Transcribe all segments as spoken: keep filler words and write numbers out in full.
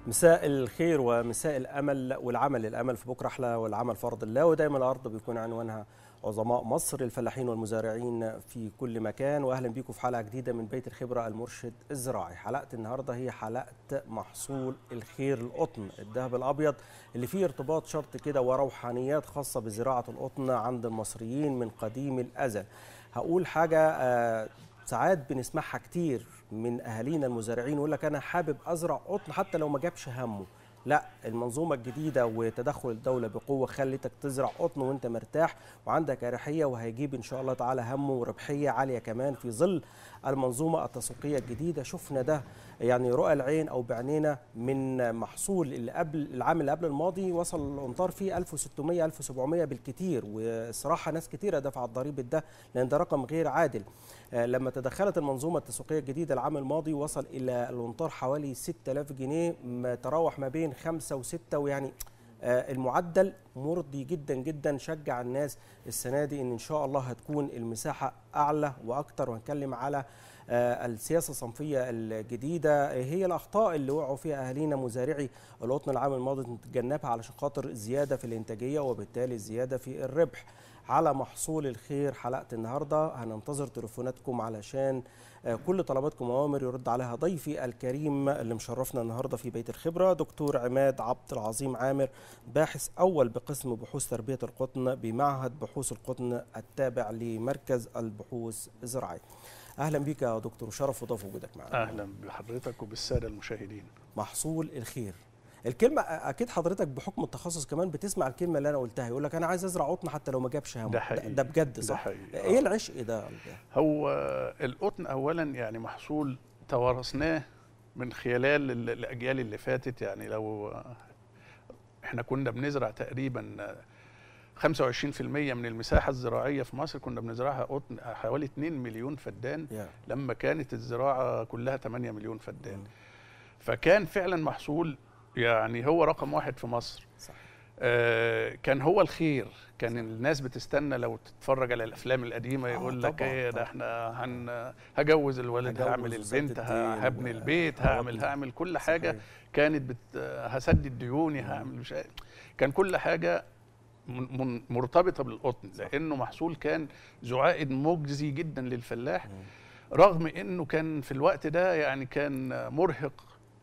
مساء الخير ومساء الامل والعمل. الامل في بكره احلى والعمل فرض الله، ودايما الارض بيكون عنوانها عظماء مصر، الفلاحين والمزارعين في كل مكان. واهلا بيكم في حلقه جديده من بيت الخبره المرشد الزراعي. حلقه النهارده هي حلقه محصول الخير، القطن الذهب الابيض اللي فيه ارتباط شرط كده وروحانيات خاصه بزراعه القطن عند المصريين من قديم الازل. هقول حاجه آه ساعات بنسمعها كتير من اهالينا المزارعين، يقول لك انا حابب ازرع قطن حتى لو ما جابش همه. لا، المنظومه الجديده وتدخل الدوله بقوه خلتك تزرع قطن وانت مرتاح وعندك اريحيه، وهيجيب ان شاء الله تعالى همه وربحيه عاليه كمان في ظل المنظومه التسويقيه الجديده. شفنا ده يعني رؤى العين او بعينينا من محصول اللي قبل العام اللي قبل الماضي وصل الامطار فيه ألف وستمية ألف وسبعمية بالكثير، والصراحه ناس كثيره دفعت ضريبه ده لان ده رقم غير عادل. لما تدخلت المنظومه التسويقيه الجديده العام الماضي وصل الى الامطار حوالي ستة آلاف جنيه، تراوح ما بين خمسة وستة، ويعني المعدل مرضي جدا جدا. شجع الناس السنه دي ان ان شاء الله هتكون المساحه اعلى واكتر. وهنتكلم على السياسه الصنفيه الجديده، هي الاخطاء اللي وقعوا فيها اهالينا مزارعي القطن العام الماضي نتجنبها علشان خاطر زياده في الانتاجيه وبالتالي زياده في الربح. على محصول الخير حلقه النهارده هننتظر تليفوناتكم علشان كل طلباتكم وأوامر يرد عليها ضيفي الكريم اللي مشرفنا النهارده في بيت الخبره، دكتور عماد عبد العظيم عامر، باحث اول بقسم بحوث تربيه القطن بمعهد بحوث القطن التابع لمركز البحوث الزراعيه. اهلا بك يا دكتور، شرف وضيف وجودك معنا. اهلا بحضرتك وبالساده المشاهدين. محصول الخير، الكلمه اكيد حضرتك بحكم التخصص كمان بتسمع الكلمه اللي انا قلتها، يقول لك انا عايز ازرع قطن حتى لو ما جابش همه. ده حقيقي، ده بجد صح؟ ده حقيقي. ايه العشق ده؟ هو القطن اولا يعني محصول توارثناه من خلال الاجيال اللي فاتت. يعني لو احنا كنا بنزرع تقريبا خمسة وعشرين بالمية من المساحه الزراعيه في مصر كنا بنزرعها قطن، حوالي اتنين مليون فدان yeah. لما كانت الزراعه كلها تمانية مليون فدان. mm. فكان فعلا محصول يعني هو رقم واحد في مصر. صح. آه كان هو الخير. كان صح. الناس بتستنى لو تتفرج على الافلام القديمه يقول آه لك ايه ده، احنا هن هجوز الولد، هعمل البنت، هبني البيت، هعمل هعمل كل حاجه. صحيح. كانت بت هسدد ديوني، هعمل مش كان كل حاجه مرتبطه بالقطن. صح. لانه محصول كان ذو عائد مجزي جدا للفلاح. م. رغم انه كان في الوقت ده يعني كان مرهق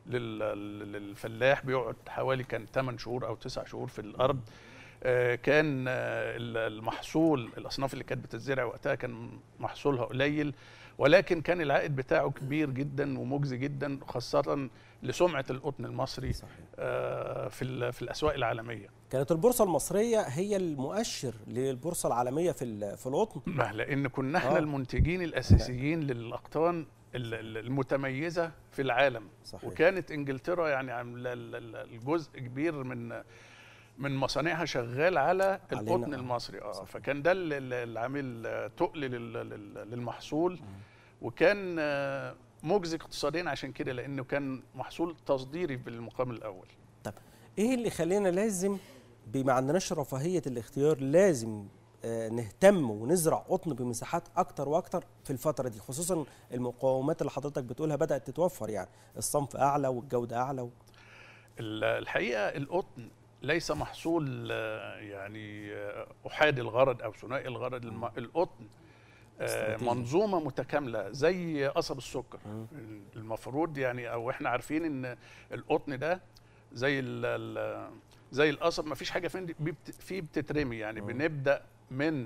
للفلاح، بيقعد حوالي كان ثمانية شهور او تسعة شهور في الارض. آه كان آه المحصول، الاصناف اللي كانت بتزرع وقتها كان محصولها قليل، ولكن كان العائد بتاعه كبير جدا ومجزي جدا، خاصه لسمعه القطن المصري آه في في الاسواق العالميه. كانت البورصه المصريه هي المؤشر للبورصه العالميه في في القطن، لان كنا احنا آه. المنتجين الاساسيين للاقطان المتميزه في العالم. صحيح. وكانت انجلترا يعني عامله الجزء كبير من من مصانعها شغال على القطن المصري. اه صحيح. فكان ده اللي عامل تقل للمحصول. م. وكان مجزي اقتصاديا عشان كده، لانه كان محصول تصديري بالمقام الاول. طب ايه اللي خلينا لازم بما عندناش رفاهيه الاختيار لازم نهتم ونزرع قطن بمساحات اكتر واكتر في الفتره دي، خصوصا المقومات اللي حضرتك بتقولها بدات تتوفر، يعني الصنف اعلى والجوده اعلى و... الحقيقه القطن ليس محصول يعني احادي الغرض او ثنائي الغرض. القطن منظومه متكامله زي قصب السكر. م. المفروض يعني او احنا عارفين ان القطن ده زي ال زي القصب، ما فيش حاجه فيه بتترمي. يعني م. بنبدا من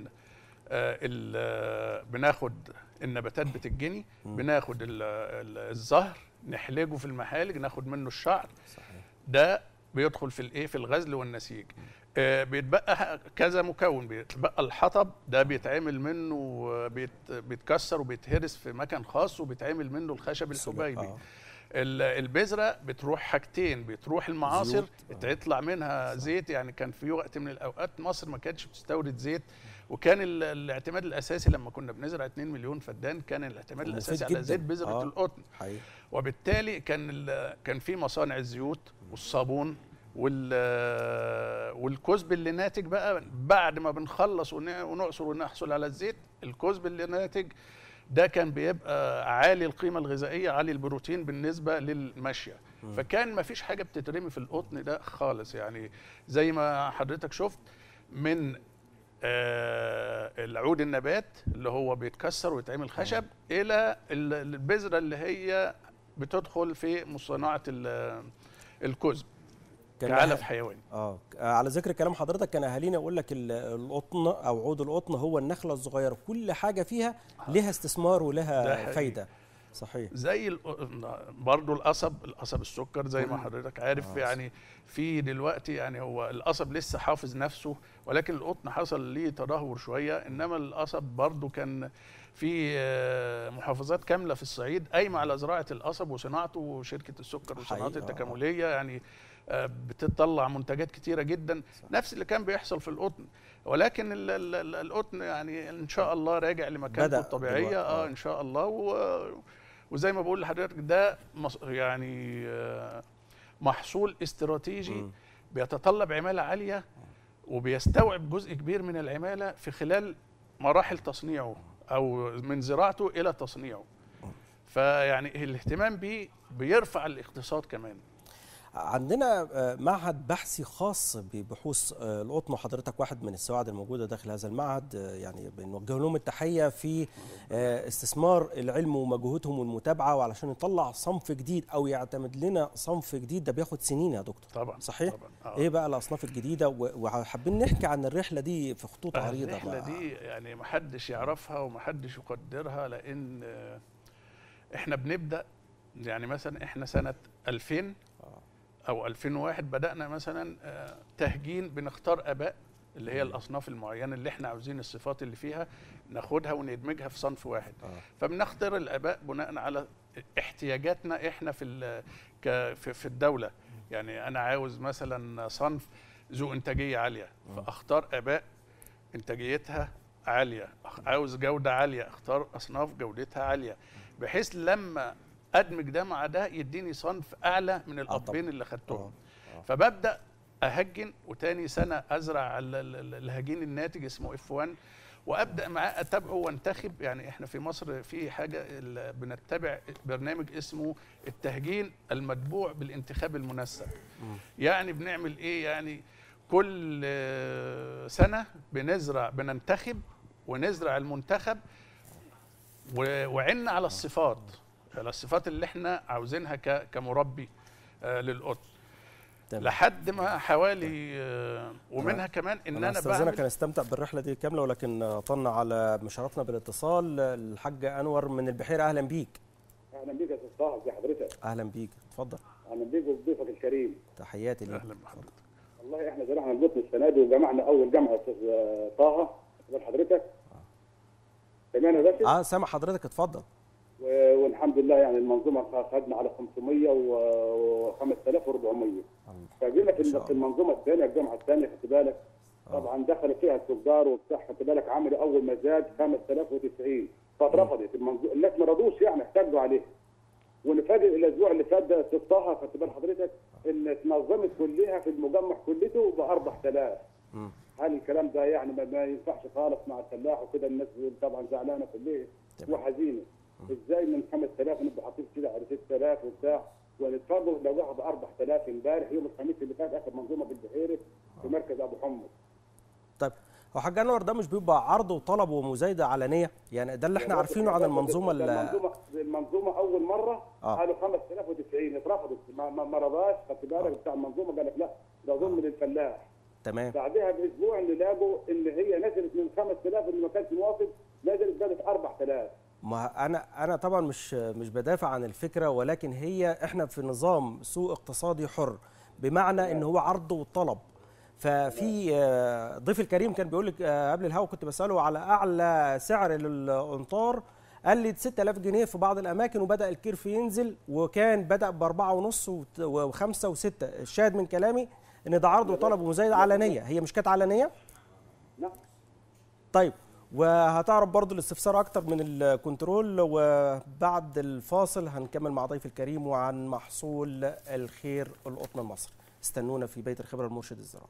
آه بناخد النباتات بتتجني، بناخد الزهر نحلجه في المحالج، ناخد منه الشعر. صحيح. ده بيدخل في الايه في الغزل والنسيج. آه بيتبقى كذا مكون، بيتبقى الحطب ده بيتعمل منه بيت بيتكسر وبيتهرس في مكان خاص وبيتعمل منه الخشب الحبيبي. آه. البذره بتروح حاجتين، بتروح المعاصر تطلع منها زيت. يعني كان في وقت من الاوقات مصر ما كانتش بتستورد زيت، وكان الاعتماد الاساسي لما كنا بنزرع اتنين مليون فدان كان الاعتماد الاساسي على زيت بذره آه. القطن. حقيقي. وبالتالي كان كان في مصانع الزيوت والصابون والكزب اللي ناتج بقى بعد ما بنخلص ونعصر ونحصل على الزيت. الكزب اللي ناتج ده كان بيبقى عالي القيمه الغذائيه، عالي البروتين بالنسبه للماشيه. فكان ما فيش حاجه بتترمي في القطن ده خالص، يعني زي ما حضرتك شفت من آه العود النبات اللي هو بيتكسر ويتعمل خشب الى البذره اللي هي بتدخل في صناعه الكزب كعلف حيواني. اه على ذكر كلام حضرتك، كان اهالينا يقول لك القطن او عود القطن هو النخله الصغيره، كل حاجه فيها لها استثمار ولها فايده. صحيح. زي برضه القصب، القصب السكر زي ما حضرتك عارف. آه. يعني في دلوقتي يعني هو القصب لسه حافظ نفسه، ولكن القطن حصل ليه تدهور شويه، انما القصب برضه كان في محافظات كامله في الصعيد قايمه على زراعه القصب وصناعته، وشركه السكر والصناعات التكامليه يعني بتطلع منتجات كتيره جدا. صح. نفس اللي كان بيحصل في القطن، ولكن ال ال القطن يعني ان شاء الله راجع لمكانته الطبيعيه. اه ان شاء الله. و وزي ما بقول لحضرتك ده يعني محصول استراتيجي م. بيتطلب عماله عاليه، وبيستوعب جزء كبير من العماله في خلال مراحل تصنيعه او من زراعته الى تصنيعه. فيعني الاهتمام بيه بيرفع الاقتصاد كمان. عندنا معهد بحثي خاص ببحوث القطن، وحضرتك واحد من السواعد الموجوده داخل هذا المعهد، يعني بنوجه لهم التحيه في استثمار العلم ومجهودهم والمتابعه، وعلشان يطلع صنف جديد او يعتمد لنا صنف جديد. ده بياخد سنين يا دكتور. طبعا. صحيح. طبعا. آه. ايه بقى الاصناف الجديده؟ وحابين نحكي عن الرحله دي في خطوط عريضه. الرحله دي يعني ما حدش يعرفها وما حدش يقدرها، لان احنا بنبدا يعني مثلا احنا سنه ألفين او ألفين وواحد بدانا مثلا تهجين، بنختار اباء اللي هي الاصناف المعينه اللي احنا عاوزين الصفات اللي فيها ناخدها وندمجها في صنف واحد. آه. فبنختار الاباء بناء على احتياجاتنا احنا في في الدوله. يعني انا عاوز مثلا صنف ذو انتاجيه عاليه، فاختار اباء انتاجيتها عاليه. عاوز جوده عاليه، اختار اصناف جودتها عاليه، بحيث لما ادمج ده مع ده يديني صنف اعلى من الابين اللي خدتهم. فببدا اهجن، وتاني سنه ازرع الهجين الناتج اسمه اف واحد، وابدا معاه اتابعه وانتخب. يعني احنا في مصر في حاجه بنتبع برنامج اسمه التهجين المتبوع بالانتخاب المنسق. يعني بنعمل ايه؟ يعني كل سنه بنزرع بننتخب ونزرع المنتخب، وعنا على الصفات على الصفات اللي احنا عاوزينها كمربي آه للقطن. لحد ما حوالي آه ومنها كمان ان انا بعمل كان استمتع بالرحله دي كامله، ولكن طلنا على مشاركنا بالاتصال الحاج انور من البحيره. اهلا بيك. اهلا بيك يا استاذ طه، ازي حضرتك؟ اهلا بيك، اتفضل. اهلا بيك وبضيفك الكريم. تحياتي ليك. اهلا بحضرتك. والله احنا زرعنا القطن السنه دي وجمعنا اول جمعه يا استاذ طه. اتفضل حضرتك. سامعني بس؟ اه سامع حضرتك، اتفضل. والحمد لله يعني المنظومه خدنا على خمسمية وخمسة آلاف وأربعمية. فجينا في المنظومه الثانيه الجامعه الثانيه خدت بالك طبعا دخلوا فيها التجار وبتاع، خدت بالك عملوا اول مزاد خمسة آلاف وتسعين، فاترفضت المنظومه. الناس ما رضوش يعني احتجوا عليها. ونفاجئ الاسبوع اللي فات ده استفتاها خدت بال حضرتك ان اتنظمت كلها في المجمع كلته ب أربعة آلاف. هل الكلام ده يعني ما ينفعش خالص مع الفلاح وكده؟ الناس طبعا زعلانه كلها وحزينه. ازاي من خمسة آلاف نبقى حاطين كده على ستة آلاف وبتاع، ونتفرج لو واخد أربعة آلاف امبارح يوم الخميس اللي فات اخر منظومه في البحيره في مركز ابو حمص. طيب هو حاج انور ده مش بيبقى عرض وطلب ومزايده علنيه؟ يعني ده اللي احنا عارفينه عن المنظومه. المنظومه المنظومه اول مره آه. قالوا خمسة آلاف وتسعين اترفضت، ما, ما رضاش خدت بالك بتاع المنظومه، قال لك لا ده ظلم للفلاح. تمام. بعدها باسبوع اللي لاقوا ان هي نزلت من خمسة آلاف اللي ما كانش واصل، نزلت قالت أربعة آلاف. ما انا انا طبعا مش مش بدافع عن الفكره، ولكن هي احنا في نظام سوق اقتصادي حر، بمعنى ان هو عرض وطلب. ففي ضيف الكريم كان بيقول لك قبل الهوا، كنت بساله على اعلى سعر للامطار، قال لي ستة آلاف جنيه في بعض الاماكن، وبدا الكيرف ينزل، وكان بدا باربعة ونص وخمسة وستة. الشاهد من كلامي ان ده عرض وطلب ومزايده علنيه، هي مش كانت علنيه؟ لا. طيب وهتعرف برضو الاستفسار اكتر من الكنترول، وبعد الفاصل هنكمل مع ضيف الكريم وعن محصول الخير القطن المصري. استنونا في بيت الخبره المرشد الزراعي.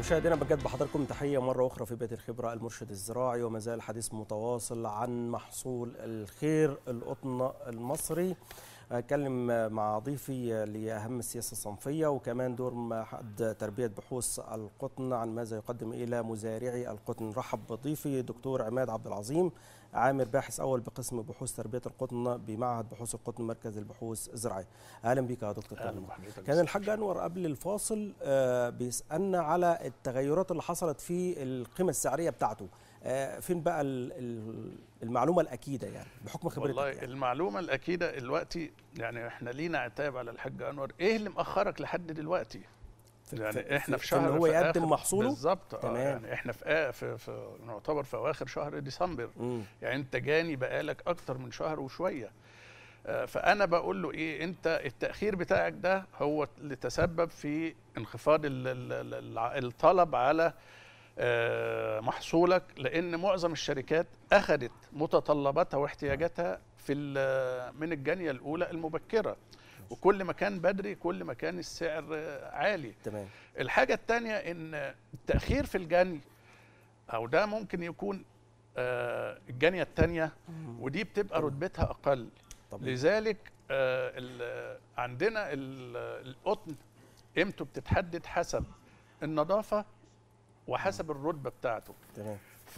مشاهدينا بجد بحضراتكم تحية مرة أخرى في بيت الخبرة المرشد الزراعي، وما زال الحديث متواصل عن محصول الخير القطن المصري. أتكلم مع ضيفي لأهم السياسة الصنفية وكمان دور معهد تربية بحوث القطن عن ماذا يقدم إلى مزارعي القطن. رحب بضيفي دكتور عماد عبد العظيم، عامر باحث أول بقسم بحوث تربية القطن بمعهد بحوث القطن مركز البحوث الزراعية. أهلا بك يا دكتور. كان الحاج أنور قبل الفاصل بيسألنا على التغيرات اللي حصلت في القيمة السعرية بتاعته. فين بقى المعلومة الأكيدة يعني بحكم خبرتك؟ والله يعني المعلومة الأكيدة دلوقتي يعني احنا لينا عتاب على الحاج أنور، ايه اللي مأخرك لحد دلوقتي؟ يعني احنا في شهر ان هو يقدم محصوله بالظبط. اه يعني احنا في, آه في, في نعتبر في اواخر شهر ديسمبر. مم. يعني انت جاني بقالك اكتر من شهر وشويه. آه فانا بقول له ايه، انت التاخير بتاعك ده هو اللي تسبب في انخفاض الطلب على آه محصولك، لان معظم الشركات اخذت متطلباتها واحتياجاتها في من الجانيه الاولى المبكره، وكل ما كان بدري كل ما كان السعر عالي. تمام. الحاجة الثانية ان التأخير في الجني او ده ممكن يكون آه الجنية الثانية ودي بتبقى رتبتها اقل. طبعا. لذلك آه ال عندنا القطن قيمته بتتحدد حسب النظافة وحسب الرتبة بتاعته. تمام. ف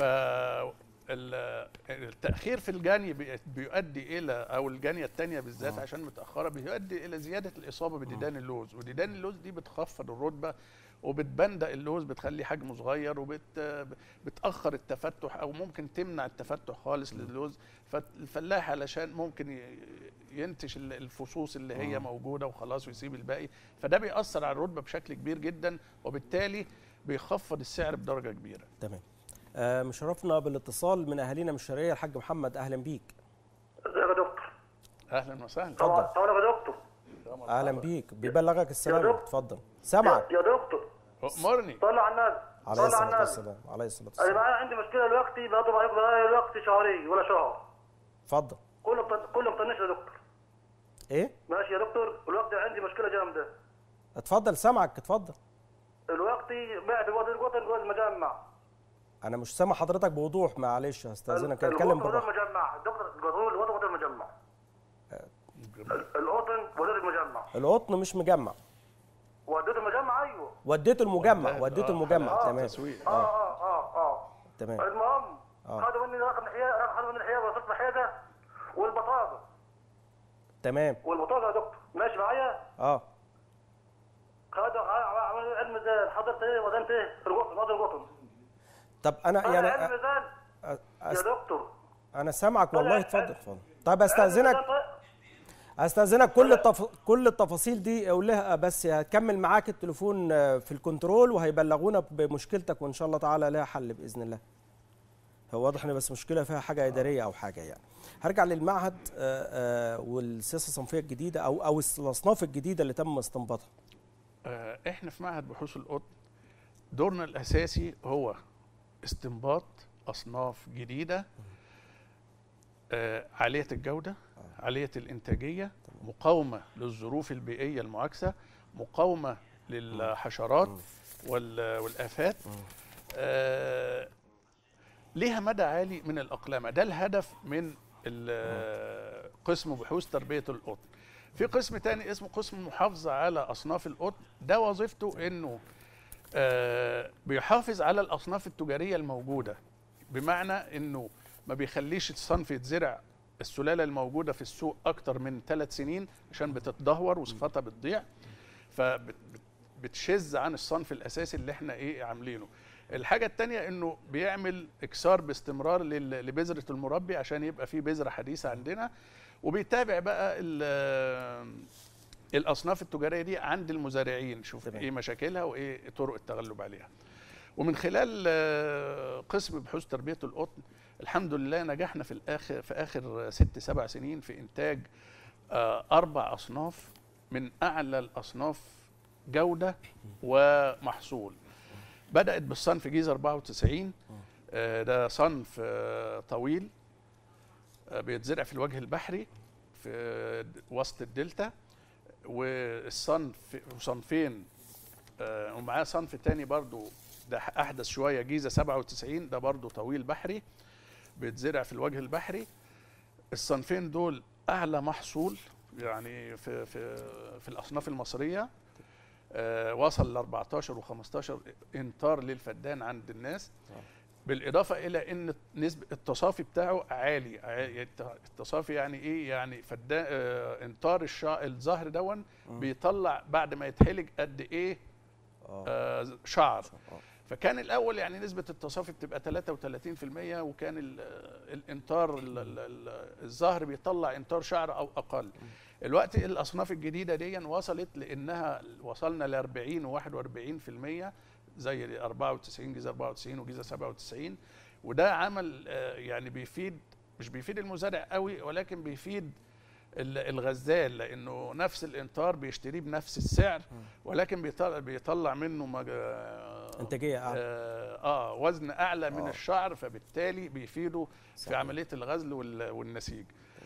التأخير في الجني بيؤدي إلى أو الجنية الثانية بالذات عشان متأخرة بيؤدي إلى زيادة الإصابة بديدان اللوز، وديدان اللوز دي بتخفض الرتبة وبتبندق اللوز، بتخلي حجمه صغير وبتأخر التفتح أو ممكن تمنع التفتح خالص للوز. فالفلاح علشان ممكن ينتج الفصوص اللي هي موجودة وخلاص ويسيب الباقي، فده بيأثر على الرتبة بشكل كبير جدا وبالتالي بيخفض السعر بدرجة كبيرة. تمام. آه مشرفنا بالاتصال من اهالينا من الشرقيه الحاج محمد، اهلا بيك. ازيك يا دكتور؟ اهلا وسهلا. اتفضل. اتفضل يا دكتور. اهلا بيك، بيبلغك السلام. اتفضل سامعك يا دكتور. امرني. صلى على النبي. عليه الصلاه والسلام. عليه الصلاه والسلام. انا عندي مشكله دلوقتي بضرب عليكم بقالي دلوقتي شهرين ولا شهر. اتفضل. كله كله مطنش يا دكتور. ايه؟ ماشي يا دكتور، الوقت عندي مشكله جامده. اتفضل سامعك اتفضل. الوقت بعت الوطن الوطن جوه المجمع. انا مش سامع حضرتك بوضوح، معلش هستاذنك اتكلم بالراحه. المجمع دكتور، القانون الوطن وطن المجمع. القطن وديت المجمع. القطن مش مجمع. وديته المجمع. ايوه وديته المجمع. وديته المجمع. آه. تمام. اه اه اه اه تمام. المهم خدوا مني رقم الحياه، خدوا مني الحياه وصلت الحياه والبطاقه. تمام. والبطاقه يا دكتور ماشي معايا؟ اه خدوا عملوا علم زي حضرتك ايه وزنت ايه في القطن وزن القطن. طب انا يعني علم ميزان أس... يا دكتور. انا سامعك والله. اتفضل اتفضل. طيب استاذنك استاذنك كل التف... كل التفاصيل دي اقولها، بس هتكمل معاك التليفون في الكنترول وهيبلغونا بمشكلتك وان شاء الله تعالى لها حل باذن الله. هو واضح ان بس مشكله فيها حاجه اداريه او حاجه يعني. هرجع للمعهد والسياسه الصنفيه الجديده او او الاصناف الجديده اللي تم استنباطها. احنا في معهد بحوث القطن دورنا الاساسي هو استنباط اصناف جديده آه عاليه الجوده، عاليه الانتاجيه، مقاومه للظروف البيئيه المعاكسه، مقاومه للحشرات والافات، آه ليها مدى عالي من الاقلامه. ده الهدف من قسم بحوث تربيه القطن. في قسم تاني اسمه قسم المحافظه على اصناف القطن، ده وظيفته انه آه بيحافظ على الاصناف التجاريه الموجوده، بمعنى انه ما بيخليش الصنف يتزرع السلاله الموجوده في السوق اكتر من ثلاث سنين عشان بتتدهور وصفاتها بتضيع، فبتشذ عن الصنف الاساسي اللي احنا ايه عاملينه. الحاجه الثانيه انه بيعمل اكسار باستمرار لبذره المربي عشان يبقى في بذره حديثه عندنا، وبيتابع بقى الاصناف التجاريه دي عند المزارعين، شوف ايه مشاكلها وايه طرق التغلب عليها. ومن خلال قسم بحوث تربيه القطن الحمد لله نجحنا في الاخر في اخر ست سبع سنين في انتاج اربع اصناف من اعلى الاصناف جوده ومحصول. بدات بالصنف جيزه أربعة وتسعين، ده صنف طويل بيتزرع في الوجه البحري في وسط الدلتا، والصنف وصنفين ومعاه صنف تاني برضو ده احدث شويه جيزه سبعة وتسعين، ده برضو طويل بحري بيتزرع في الوجه البحري. الصنفين دول اعلى محصول يعني في في في الاصناف المصريه، آه وصل ل أربعتاشر وخمستاشر انطار للفدان عند الناس، بالاضافه الى ان نسبه التصافي بتاعه عالي. التصافي يعني ايه؟ يعني فدان آه انطار الشع... الزهر دون بيطلع بعد ما يتحلج قد ايه آه شعر. فكان الاول يعني نسبه التصافي بتبقى تلاتة وتلاتين في المية، وكان الانطار الزهر بيطلع انطار شعر او اقل. الوقت الاصناف الجديده دي وصلت لانها وصلنا ل أربعين وواحد وأربعين في المية زي أربعة وتسعين جيزه أربعة وتسعين وجيزه سبعة وتسعين، وده عمل يعني بيفيد، مش بيفيد المزارع قوي ولكن بيفيد الغزال، لانه نفس الانطار بيشتريه بنفس السعر ولكن بيطلع, بيطلع منه مج... انتاجيه اعلى، آه, اه وزن اعلى من آه. الشعر، فبالتالي بيفيده صحيح. في عمليه الغزل والنسيج.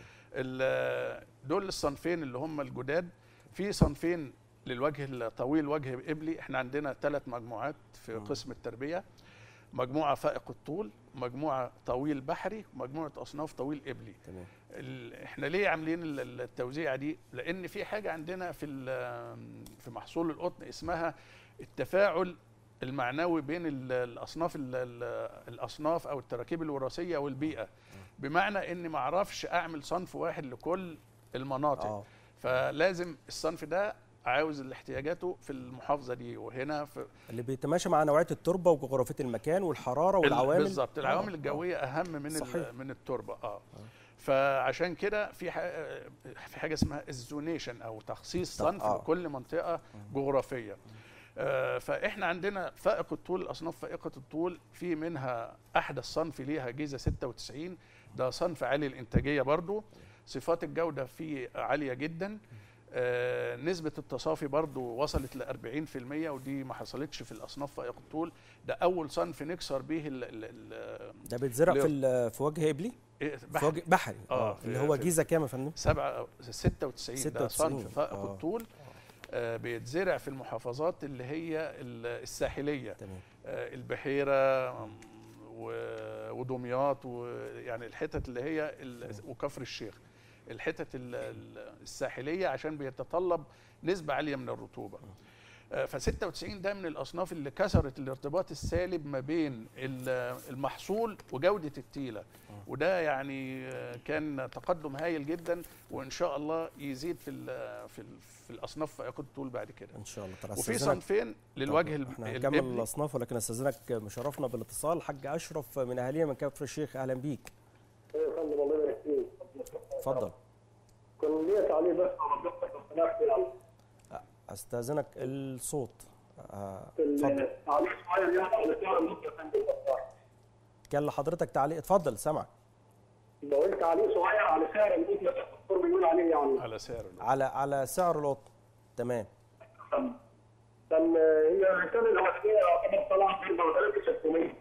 دول الصنفين اللي هم الجداد. في صنفين للوجه الطويل وجه ابلي، احنا عندنا ثلاث مجموعات في م. قسم التربيه، مجموعه فائق الطول، مجموعه طويل بحري، ومجموعه اصناف طويل ابلي. تمام. احنا ليه عاملين التوزيعه دي؟ لان في حاجه عندنا في في محصول القطن اسمها التفاعل المعنوي بين الاصناف الاصناف او التراكيب الوراثيه والبيئه، بمعنى اني ما اعرفش اعمل صنف واحد لكل المناطق. أوه. فلازم الصنف ده عاوز احتياجاته في المحافظه دي وهنا في اللي بيتماشى مع نوعيه التربه وجغرافيه المكان والحراره والعوامل. بالظبط، العوامل الجويه أوه. اهم من من التربه. اه, آه. فعشان كده في في حاجه اسمها الزونيشن او تخصيص صنف آه. لكل منطقه جغرافيه. آه فاحنا عندنا فائق الطول، الاصناف فائقه الطول، في منها احدث صنف ليها جيزه ستة وتسعين، ده صنف عالي الانتاجيه برضو، صفات الجوده فيه عاليه جدا. آه نسبه التصافي برضو وصلت ل أربعين في المية، ودي ما حصلتش في الاصناف فائق الطول. ده اول صنف نكسر به ال ال ده بيتزرع في في وجه ابلي بحري, وجه بحري. اه اللي هو جيزه كام يا فندم؟ سبعة ستة وتسعين، ده صنف فائق آه. الطول. آه بيتزرع في المحافظات اللي هي الساحليه، تمام. آه البحيره ودمياط، ويعني الحتت اللي هي وكفر الشيخ، الحتت الساحليه، عشان بيتطلب نسبه عاليه من الرطوبه. ف ستة وتسعين ده من الاصناف اللي كسرت الارتباط السالب ما بين المحصول وجوده التيله، وده يعني كان تقدم هايل جدا، وان شاء الله يزيد في ال في ال في الاصناف فائقه الطول بعد كده ان شاء الله. وفي صنفين للوجه احنا هنكمل الاصناف، ولكن استاذنك مشرفنا بالاتصال الحاج اشرف من اهالينا من كفر الشيخ. اهلا بيك. ايوه يا فندم، الله يبارك فيك. اتفضل. كان ليا تعليق بس على حضرتك، استاذنك الصوت. اتفضل. تعليق صغير يعني على سعر النقطه يا فندم. كان لحضرتك تعليق، اتفضل سامعك. لو انت تعليق صغير على سعر القطن الدكتور بيقول عليه، يعني على سعر على على سعر القطن. تمام. كان هي الرساله الاولانيه يعتبر طلعت ب أربعة آلاف وستمية.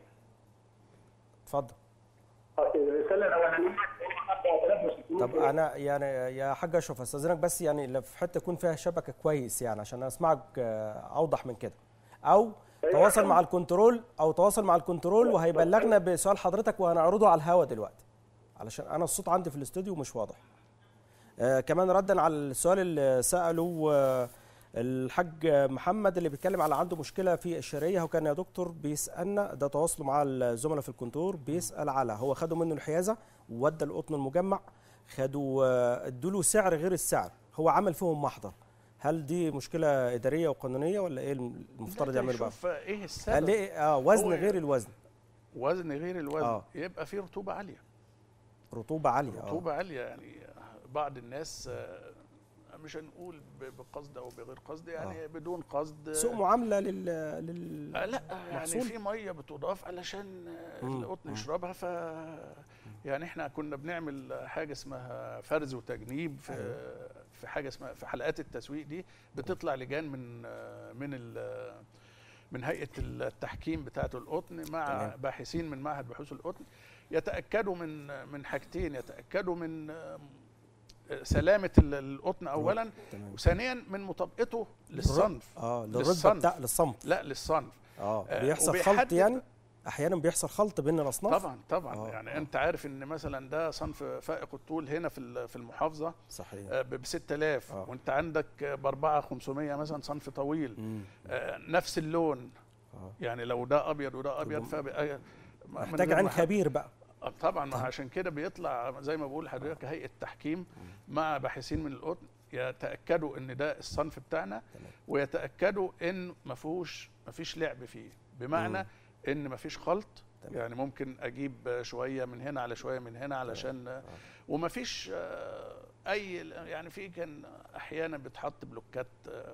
اتفضل. الرساله الاولانيه أربعة آلاف وستمية. طب انا يعني يا حاج اشرف استاذنك بس يعني لو في حته يكون فيها شبكه كويس يعني عشان اسمعك اوضح من كده، او تواصل مع الكنترول او تواصل مع الكنترول وهيبلغنا بسؤال حضرتك وهنعرضه على الهواء دلوقتي، علشان انا الصوت عندي في الاستوديو مش واضح. آه كمان ردا على السؤال اللي ساله آه الحاج محمد اللي بيتكلم على عنده مشكله في الشريه، هو كان يا دكتور بيسالنا، ده تواصله مع الزملاء في الكنتور، بيسال على هو خدوا منه الحيازه وودى القطن المجمع، خدوا آه ادوا له سعر غير السعر، هو عمل فيهم محضر. هل دي مشكله اداريه وقانونيه ولا ايه المفترض يعملوا بقى؟ شوف ايه السبب؟ قال ليه اه وزن غير الوزن. وزن غير الوزن آه. يبقى فيه رطوبه عاليه. رطوبه عاليه رطوبه آه. عاليه يعني بعض الناس مش هنقول بقصد او بغير قصد يعني آه. بدون قصد سوء معامله لل لل آه لا يعني في ميه بتضاف علشان القطن يشربها. ف يعني احنا كنا بنعمل حاجه اسمها فرز وتجنيب في أيوه. في حاجه اسمها في حلقات التسويق دي بتطلع لجان من من من هيئه التحكيم بتاعه القطن مع تمام. باحثين من معهد بحوث القطن يتاكدوا من من حاجتين، يتاكدوا من سلامه القطن اولا، وثانيا من مطابقته للصنف. اه للرتبه بتاع للصنف لا للصنف. اه بيحصل خلط يعني؟ احيانا بيحصل خلط بين الاصناف؟ طبعا طبعا آه. يعني آه. انت عارف ان مثلا ده صنف فائق الطول هنا في في المحافظه صحيح ب ستة آلاف آه. وانت عندك ب أربعة آلاف وخمسمية مثلا صنف طويل آه نفس اللون آه. يعني لو ده ابيض وده ابيض فبقى محتاج عين خبير بقى طبعا. عشان كده بيطلع زي ما بقول لحضرتك هيئه تحكيم مع باحثين من القطن يتاكدوا ان ده الصنف بتاعنا ويتاكدوا ان ما فيهوش ما فيش لعب فيه، بمعنى مم. ان ما فيش خلط. تمام. يعني ممكن اجيب شويه من هنا على شويه من هنا علشان آه. وما فيش اي يعني في كان احيانا بتحط بلوكات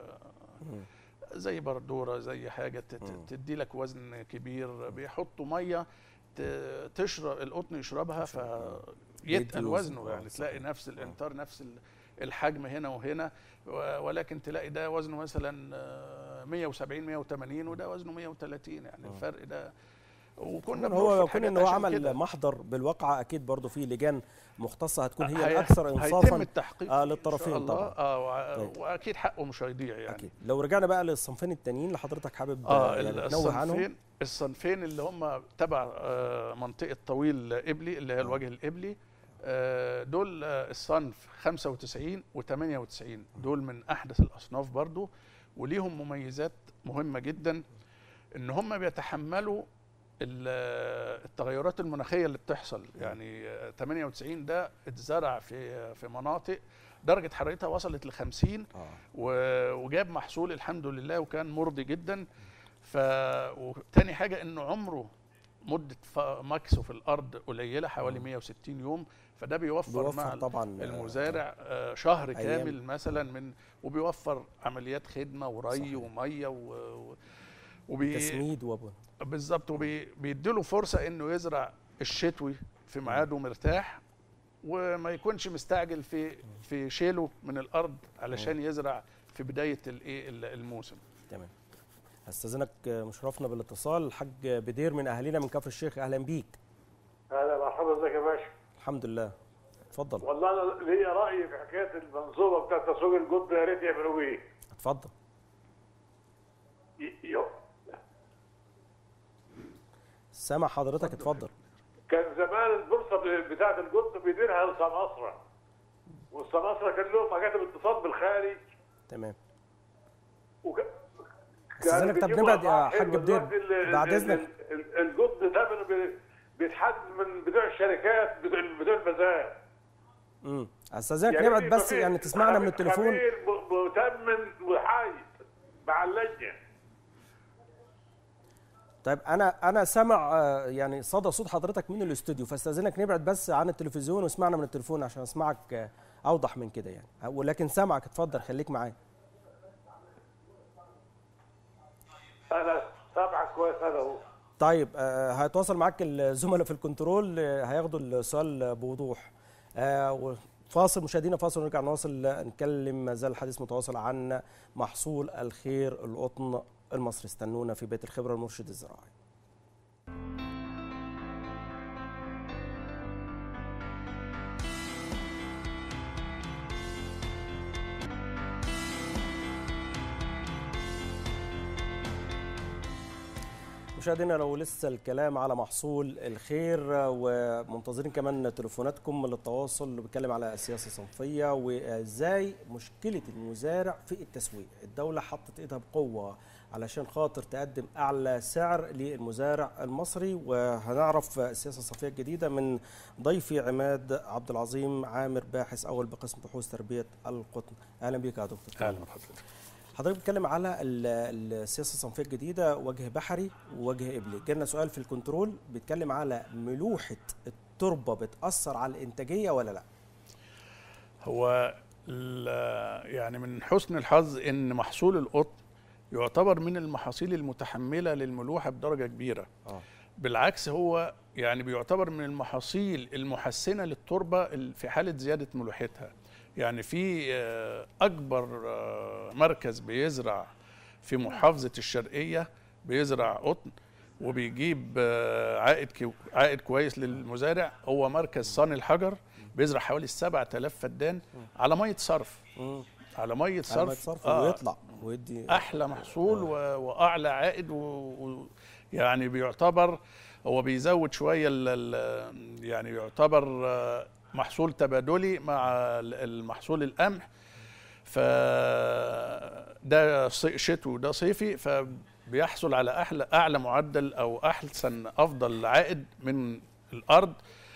زي بردوره زي حاجه تدي لك وزن كبير، بيحطوا ميه تشرب القطن يشربها فيتقل وزنه، يعني تلاقي نفس الانتار نفس الحجم هنا وهنا، ولكن تلاقي ده وزنه مثلا مية وسبعين مية وتمانين وده وزنه مية وتلاتين، يعني الفرق ده. وكنا هو كون ان هو عمل محضر بالواقعه اكيد برضه في لجان مختصه هتكون هي الاكثر انصافا هيتم التحقيق آه للطرفين طبعا. اه طيب. واكيد حقه مش هيضيع يعني. اكيد. لو رجعنا بقى للصنفين التانيين اللي حضرتك حابب آه يعني تنوه عنهم. الصنفين اللي هم تبع آه منطقه طويل ابلي اللي هي آه. الوجه الابلي، آه دول آه الصنف خمسة وتسعين وتمانية وتسعين، دول من احدث الاصناف برضو، وليهم مميزات مهمه جدا ان هم بيتحملوا التغيرات المناخيه اللي بتحصل. يعني تمانية وتسعين ده اتزرع في في مناطق درجه حرارتها وصلت ل خمسين وجاب محصول الحمد لله وكان مرضي جدا. ف وتاني حاجه انه عمره مده مكسه في الارض قليله حوالي مية وستين يوم، فده بيوفر, بيوفر مع طبعا المزارع شهر أيام. كامل مثلا من وبيوفر عمليات خدمه وري وميه و وبي... تسميد وبن بالظبط، وبيديله فرصه انه يزرع الشتوي في ميعاده مرتاح وما يكونش مستعجل في في شيله من الارض علشان يزرع في بدايه الايه الموسم. تمام. استاذنك مشرفنا بالاتصال الحاج بدير من اهالينا من كفر الشيخ، اهلا بيك. اهلا مرحبا، ازيك يا باشا؟ الحمد لله. اتفضل. والله انا ليا راي في حكايه المنظومه بتاعت تسويق القطن، يا ريت يعملوا ايه؟ اتفضل. يو. سامع حضرتك، اتفضل. كان زمان البورصه بتاعت القطن بيديرها السماسره، والسماسره كان لهم مكاتب اتصال بالخارج. تمام. وك... استاذنك طب نبعد يا حاج بدير بعد اذنك. القطن ثمنه بيتحدد من بتوع الشركات بتوع البازار. امم استاذنك يعني نبعد بس يعني تسمعنا من التليفون. خبير مؤتمن وحايد مع اللجنه. طيب انا انا سامع يعني صدى صوت حضرتك من الاستوديو، فاستاذنك نبعد بس عن التلفزيون واسمعنا من التليفون عشان اسمعك اوضح من كده يعني، ولكن سامعك اتفضل خليك معايا. انا سامعك كويس انا اهو. طيب آه هيتواصل معاك الزملاء في الكنترول، آه هياخدوا السؤال بوضوح. آه فاصل مشاهدينا، فاصل ونرجع نواصل نتكلم. ما زال الحديث متواصل عن محصول الخير القطن المصري. استنونا في بيت الخبرة المرشد الزراعي. مشاهدينا لو لسه الكلام على محصول الخير ومنتظرين كمان تليفوناتكم للتواصل، اللي بيتكلم على السياسه الصنفيه وازاي مشكله المزارع في التسويق. الدوله حطت ايدها بقوه علشان خاطر تقدم اعلى سعر للمزارع المصري، وهنعرف السياسه الصنفيه الجديده من ضيفي عماد عبد العظيم عامر، باحث اول بقسم بحوث تربيه القطن. اهلا بك يا دكتور. اهلا مرحبا. حضرتك بتتكلم على السياسه الصنفيه الجديده، وجه بحري ووجه ابلي. جالنا سؤال في الكنترول بيتكلم على ملوحه التربه بتاثر على الانتاجيه ولا لا؟ هو يعني من حسن الحظ ان محصول القطن يعتبر من المحاصيل المتحمله للملوحه بدرجه كبيره. آه. بالعكس هو يعني بيعتبر من المحاصيل المحسنه للتربه في حاله زياده ملوحتها. يعني في أكبر مركز بيزرع في محافظة الشرقية بيزرع قطن وبيجيب عائد عائد كويس للمزارع، هو مركز صاني الحجر، بيزرع حوالي سبعة آلاف فدان على مية صرف. على ميه صرف, على ميه صرف آه ويطلع ويدي احلى محصول آه. واعلى عائد، ويعني بيعتبر هو بيزود شويه ال ال يعني يعتبر محصول تبادلي مع المحصول القمح، فده شتوي وده صيفي، فبيحصل على احلى اعلى معدل او احسن افضل عائد من الارض.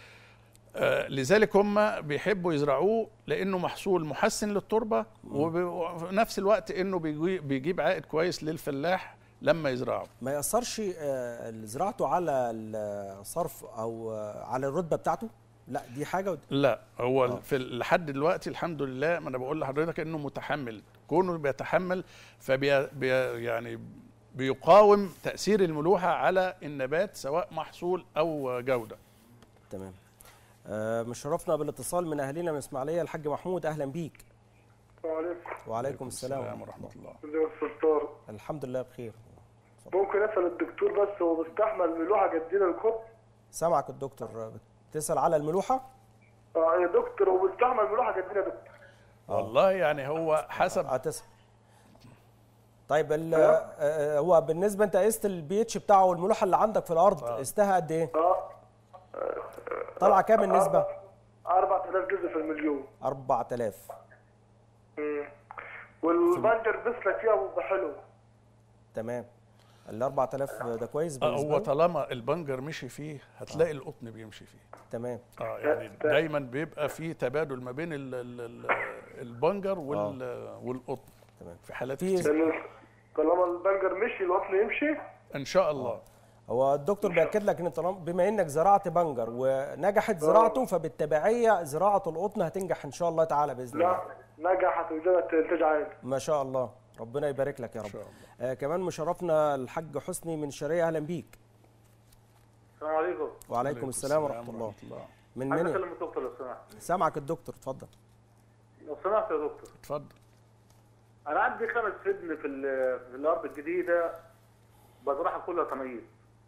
آه لذلك هم بيحبوا يزرعوه لانه محصول محسن للتربه، وفي نفس الوقت انه بيجيب عائد كويس للفلاح لما يزرعه. ما يأثرش آه زراعته على الصرف او على الرتبه بتاعته؟ لا دي حاجه ود... لا هو آه. في لحد دلوقتي الحمد لله، ما انا بقول لحضرتك انه متحمل، كونه بيتحمل فبي بي يعني بيقاوم تاثير الملوحه على النبات سواء محصول او جوده. تمام. آه مشرفنا بالاتصال من اهالينا من اسماعيليه الحاج محمود، اهلا بيك. وعليكم وعليكم السلام ورحمه الله. ازيك الحمد لله بخير. ممكن اسال الدكتور بس هو بيستحمل ملوحه جديده القطن؟ سامعك الدكتور. بتسال على الملوحه؟ اه يا دكتور هو بيستحمل ملوحه جديده يا دكتور؟ والله يعني هو حسب هتسال. طيب آه هو بالنسبه انت قست البي اتش بتاعه والملوحه اللي عندك في الارض آه. قستها قد ايه؟ اه طالعه كام النسبه؟ أربعة آلاف جزء في المليون. أربعة آلاف. امم والبنجر بيسلك فيها بيبقى حلو. تمام. ال أربعة آلاف ده كويس بالنسبه هو طالما البنجر مشي فيه هتلاقي آه. القطن بيمشي فيه. تمام. اه يعني دايما بيبقى في تبادل ما بين ال ال البنجر وال آه. والقطن. تمام. في حالات كتير. طالما البنجر مشي القطن يمشي؟ ان شاء الله. آه. هو الدكتور بيأكد لك ان طالما بما انك زرعت بنجر ونجحت زراعته فبالتبعيه زراعه القطن هتنجح ان شاء الله تعالى باذن الله. لا نجحت وجابت انتاج عالي. ما شاء الله، ربنا يبارك لك يا رب. ان شاء الله. آه كمان مشرفنا الحاج حسني من الشرقيه، اهلا بيك. السلام عليكم. وعليكم السلام ورحمه الله. من من اكلم الدكتور لو سمحت. سامعك الدكتور، اتفضل. لو سمحت يا دكتور. اتفضل. انا عندي خمس فدن في في الارض الجديده بزرعها كلها تمييز.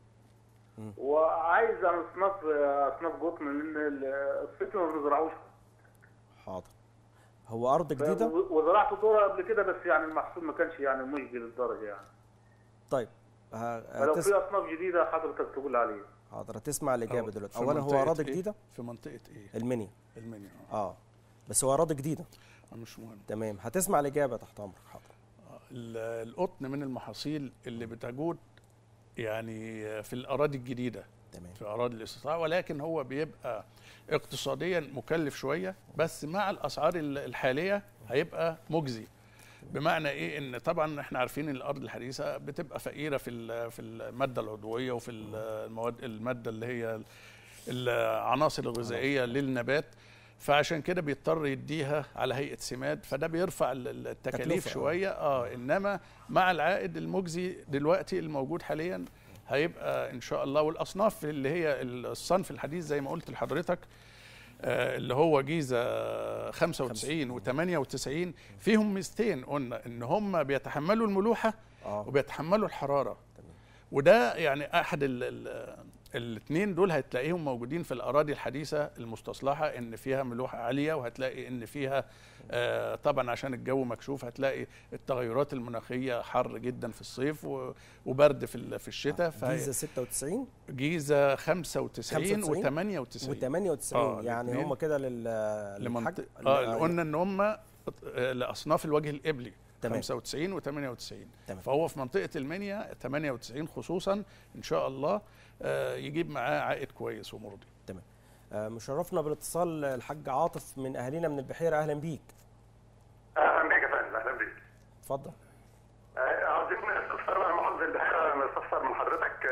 وعايز اصناف اصناف قطن لان الصيف ما بنزرعوش. حاضر. هو ارض جديده؟ وزرعت ذره قبل كده بس يعني المحصول ما كانش يعني مجدي للدرجه يعني. طيب فلو في اصناف جديده حضرتك تقول عليها. حاضر، هتسمع الاجابه دلوقتي. اولا هو اراضي جديده؟ في منطقه ايه؟ المنيا. المنيا اه, آه. بس هو اراضي جديده. مش مهم. تمام، هتسمع الاجابه تحت امرك. حاضر. القطن من المحاصيل اللي بتجود يعني في الاراضي الجديده. تمام. في اراضي الاستصلاح، ولكن هو بيبقى اقتصاديا مكلف شويه، بس مع الاسعار الحاليه هيبقى مجزي. بمعنى ايه؟ ان طبعا احنا عارفين ان الارض الحديثه بتبقى فقيره في في الماده العضويه وفي المواد الماده اللي هي العناصر الغذائيه للنبات، فعشان كده بيضطر يديها على هيئه سماد، فده بيرفع التكاليف شويه. اه انما مع العائد المجزي دلوقتي الموجود حاليا هيبقى ان شاء الله. والاصناف اللي هي الصنف الحديث زي ما قلت لحضرتك آه اللي هو جيزه خمسة وتسعين وثمانية وتسعين فيهم ميزتين، قلنا ان هم بيتحملوا الملوحه آه. وبيتحملوا الحراره. تمام. وده يعني احد الاثنين دول هتلاقيهم موجودين في الاراضي الحديثه المستصلحه، ان فيها ملوحه عاليه، وهتلاقي ان فيها آه طبعا عشان الجو مكشوف هتلاقي التغيرات المناخيه حر جدا في الصيف وبرد في في الشتاء. آه. جيزه ستة وتسعين، جيزه خمسة وتسعين وثمانية وتسعين وثمانية وتسعين آه يعني هم كده لل للحج. اه قلنا ان هم لاصناف الوجه القبلي. تمام. خمسة وتسعين وثمانية وتسعين. تمام. فهو في منطقه المنيا ثمانية وتسعين خصوصا ان شاء الله آه يجيب معاه عائد كويس ومرضي. تمام. آه مشرفنا بالاتصال الحاج عاطف من اهالينا من البحيره، اهلا بيك. اهلا بيك يا فندم. اهلا بيك. اتفضل. عاوزين نستفسر عن محافظه البحيره، نستفسر من حضرتك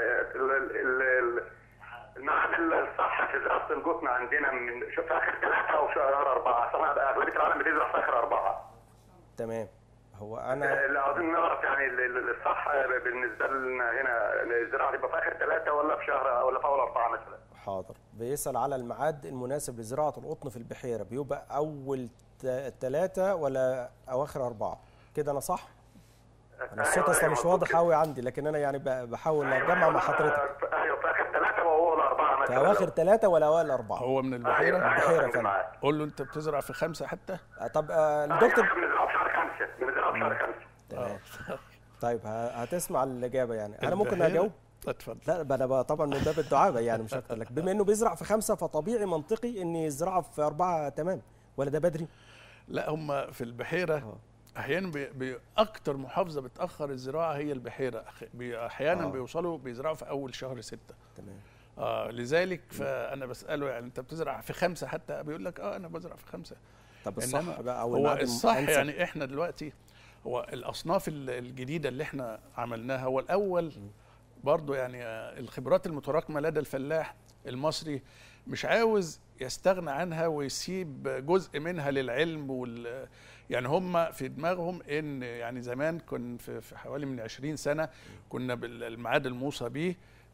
المعهد الصح في زراعه القطن عندنا من في اخر ثلاثه او شهر اربعه، اصلا اغلبيه العالم بتزرع في اخر اربعه. تمام. هو انا اللي عاوزين نعرف يعني الصح بالنسبه لنا هنا الزراعه تبقى في اخر ثلاثه ولا في شهر ولا في اول اربعه مثلا. حاضر. بيسال على الميعاد المناسب لزراعه القطن في البحيره، بيبقى اول ثلاثه ولا اواخر اربعه؟ كده انا صح؟ انا الصوت اصلا مش واضح قوي عندي، لكن انا يعني بحاول اجمع مع حضرتك. ايوه في اخر ثلاثه واول اربعه الله في يكرمك. اواخر ثلاثه ولا اوائل اربعه؟ هو من ايوه البحيره. ايوه البحيرة يا فندم فندم. معاك. قول له انت بتزرع في خمسه حتى. آه، طب آه، ايوه الدكتور بنزرعه في شهر خمسه بنزرعه في شهر خمسه. تمام. طيب ه- هتسمع الاجابه يعني انا ممكن البحيرة- اجاوب؟ اتفضل. لا انا بقى طبعا من باب الدعابه يعني مش اكتر لك، بما انه بيزرع في خمسه فطبيعي منطقي ان يزرعها في اربعه. تمام ولا ده بدري؟ لا هم في البحيره احيانا بي بي اكتر محافظه بتاخر الزراعه هي البحيره. أخ- بي احيانا آه. بيوصلوا بيزرعوا في اول شهر ستة. تمام. اه لذلك فانا بساله يعني انت بتزرع في خمسه حتى؟ بيقول لك اه انا بزرع في خمسه. طب الصح إنما بقى او هو الميعاد الصح الأنسب؟ يعني احنا دلوقتي هو الاصناف ال- الجديده اللي احنا عملناها هو الاول برضو يعني آه، الخبرات المتراكمه لدى الفلاح المصري مش عاوز يستغنى عنها ويسيب جزء منها للعلم وال يعني هم في دماغهم ان يعني زمان كن في في حوالي من عشرين سنه كنا بالميعاد الموصى به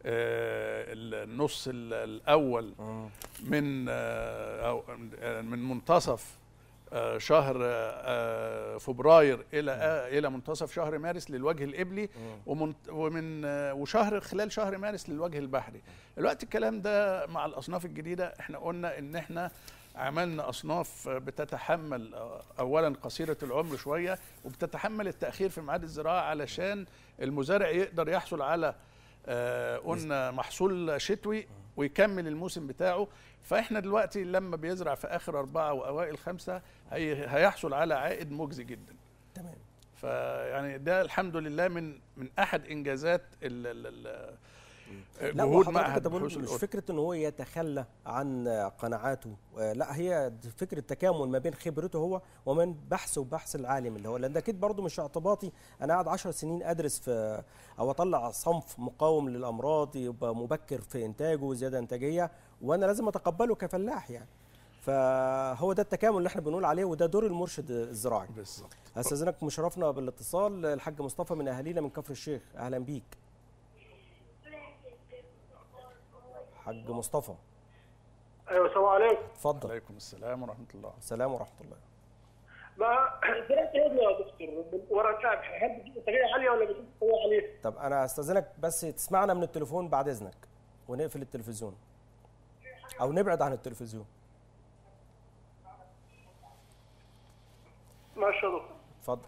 آه، النص ال- الاول من آه، أو- آه، من منتصف آه، شهر آه، فبراير الى آه، الى منتصف شهر مارس للوجه الابلي ومن ومن آه، وشهر خلال شهر مارس للوجه البحري. دلوقتي الكلام ده مع الاصناف الجديده احنا قلنا ان احنا عملنا اصناف بتتحمل آه، اولا قصيره العمر شويه وبتتحمل التاخير في ميعاد الزراعه علشان المزارع يقدر يحصل على آه، قلنا محصول شتوي ويكمل الموسم بتاعه. فاحنا دلوقتي لما بيزرع في اخر اربعه واوائل خمسه هي هيحصل على عائد مجزي جدا. تمام. فيعني ده الحمد لله من من احد انجازات ال ال ال لا جهود وحضرتك معهد كنت بقول بحوث مش القطن. فكره ان هو يتخلى عن قناعاته، آه، لا هي دي فكره تكامل ما بين خبرته هو ومن بحثه وبحث العالم اللي هو، لان ده اكيد برضه مش اعتباطي انا قاعد عشر سنين ادرس في او اطلع صنف مقاوم للامراض يبقى مبكر في انتاجه وزياده انتاجيه وانا لازم اتقبله كفلاح يعني. فهو ده التكامل اللي احنا بنقول عليه وده دور المرشد الزراعي. بالظبط. استاذنك مشرفنا بالاتصال الحاج مصطفى من اهالينا من كفر الشيخ، اهلا بيك. حاج مصطفى ايوه السلام عليكم. اتفضل. عليكم السلام ورحمه الله. السلام ورحمه الله. ما زرعت رجل يا دكتور ورا القمح، هل بتجيب انتاجيه عاليه ولا بتجيب انتاجيه عاليه؟ طب انا استاذنك بس تسمعنا من التليفون بعد اذنك ونقفل التلفزيون او نبعد عن التلفزيون. ماشي يا دكتور. اتفضل.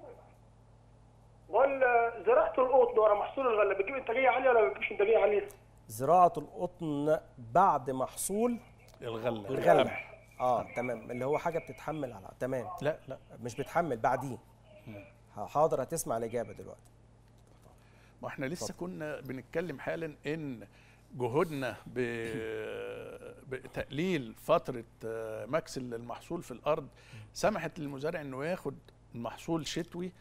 بقول زرعت القطن ورا محصول الغله بتجيب انتاجيه عاليه ولا ما بتجيبش انتاجيه عاليه؟ زراعه القطن بعد محصول الغله الغله. اه تمام، اللي هو حاجه بتتحمل على تمام. لا لا مش بتحمل بعدين. حاضر هتسمع الاجابه دلوقتي. ما احنا لسه كنا بنتكلم حالا ان جهودنا ب- بتقليل فتره آه، مكس المحصول في الارض سمحت للمزارع انه ياخد محصول شتوي